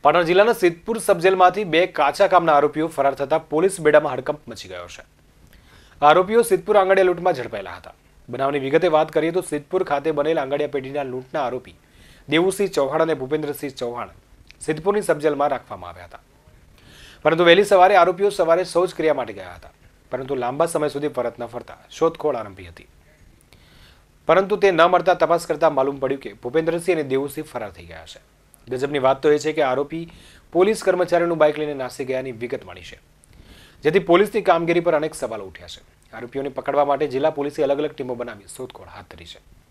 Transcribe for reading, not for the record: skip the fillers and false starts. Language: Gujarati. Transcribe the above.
પાટણ જિલ્લાના સિદ્ધપુર સબજેલમાંથી બે કાચા કામના આરોપીઓ ફરાર થતા પોલીસ બેડામાં હડકંપ મચી ગયો છે. આરોપીઓ સિદ્ધપુર આંગડિયા લૂંટમાં ઝડપાયેલા હતા. બનાવની વિગતે વાત કરીએ તો સિદ્ધપુર ખાતે બનેલ આંગડિયા પેઢીના લૂંટના આરોપી દેવુસિંહ ચૌહાણ અને ભૂપેન્દ્રસિંહ ચૌહાણ સિદ્ધપુરની સબજેલમાં રાખવામાં આવ્યા હતા. પરંતુ વહેલી સવારે આરોપીઓ શૌચક્રિયા માટે ગયા હતા, પરંતુ લાંબા સમય સુધી પરત ન ફરતા શોધખોળ આરંભી હતી. પરંતુ તે ન મળતા તપાસ કરતા માલુમ પડ્યું કે ભૂપેન્દ્રસિંહ અને દેવુસિંહ ફરાર થઈ ગયા છે. ગજબની વાત તો એ છે કે આરોપી પોલીસ કર્મચારીનું બાઇક લઈને નાસી ગયાની વિગત મળી છે, જેથી પોલીસની કામગીરી પર અનેક સવાલો ઉઠ્યા છે. આરોપીઓને પકડવા માટે જિલ્લા પોલીસે અલગ અલગ ટીમો બનાવી શોધખોળ હાથ ધરી છે.